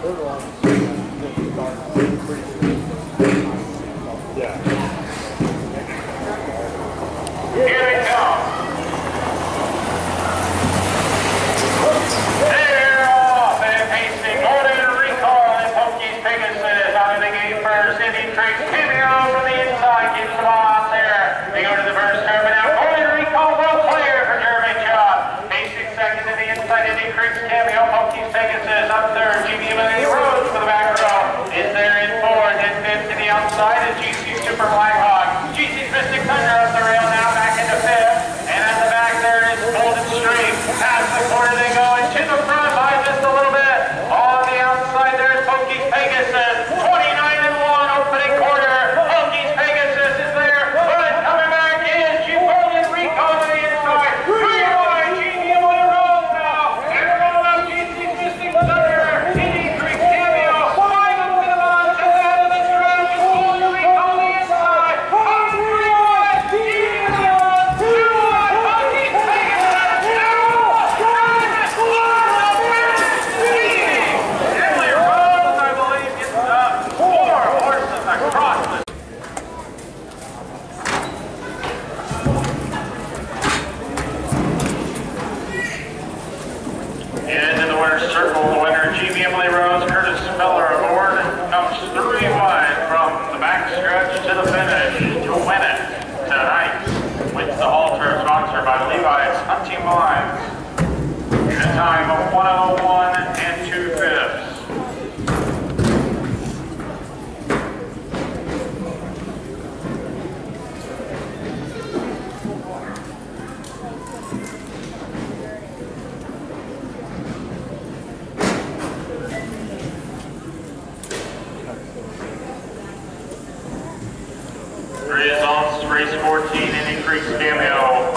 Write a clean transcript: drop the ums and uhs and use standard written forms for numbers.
Here they come. They're off and pacing. Golden Recall and Pokey's Pegasus out of the gate first. Indy Creek Cameo from the inside gives the ball out there. They go to the first curve and now Golden Recall will clear for Jeremy Chubb. Pacing second to the inside. Indy Creek's Cameo. Pokey's Pegasus up third. GBM Rose for the back row. Is there in fourth and fifth to the outside is GC Super Blackhawk. GC's Mystic Thunder up the rail now back into fifth. And at the back there is Golden Stream. Past the corner they go and to the front by just a little bit. On the outside there is Pokey's Pegasus. 29 and 1 opening quarter. Pokey's Pegasus is there. But coming back is Golden Recall to the inside. 3 wide. GBM on the road now. And around up GC's Mystic Thunder. Indy Creek Cameo. 5 up to the ball. Just out of the stretch. Golden Recall on the inside. Up 3 wide. GBM on 2 wide. Pokey's Pegasus. Emily Rose, I believe, gets 4 horses across the and in the winner's circle, the winner, GB Emily Rose, Curtis Miller aboard, comes 3 wide from the back stretch to the finish to win it tonight. Wins the halter, sponsored by Levi's Hunting Lines. A time of 1:01 and 2/5. Results, race 14, Indy Creek's Cameo.